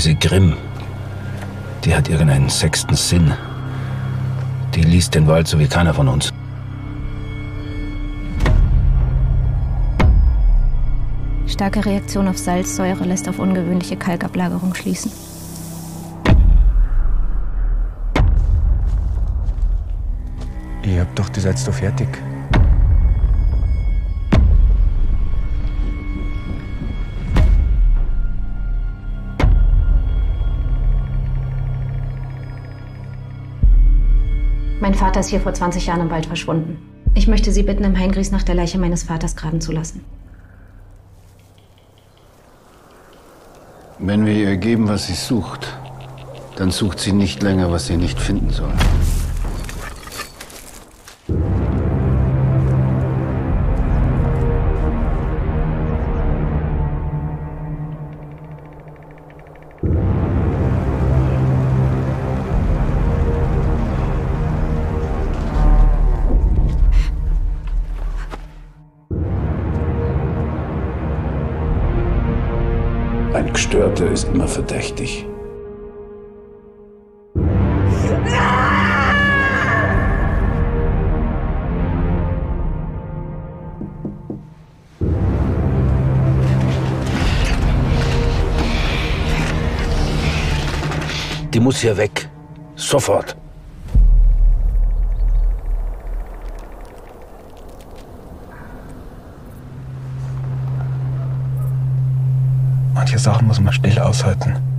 Diese Grimm, die hat irgendeinen sechsten Sinn. Die liest den Wald so wie keiner von uns. Starke Reaktion auf Salzsäure lässt auf ungewöhnliche Kalkablagerung schließen. Ich hab doch die Salz doch fertig. Mein Vater ist hier vor 20 Jahren im Wald verschwunden. Ich möchte Sie bitten, im Haingries nach der Leiche meines Vaters graben zu lassen. Wenn wir ihr geben, was sie sucht, dann sucht sie nicht länger, was sie nicht finden soll. Ein Gestörter ist immer verdächtig. Die muss hier weg. Sofort. Manche Sachen muss man still aushalten.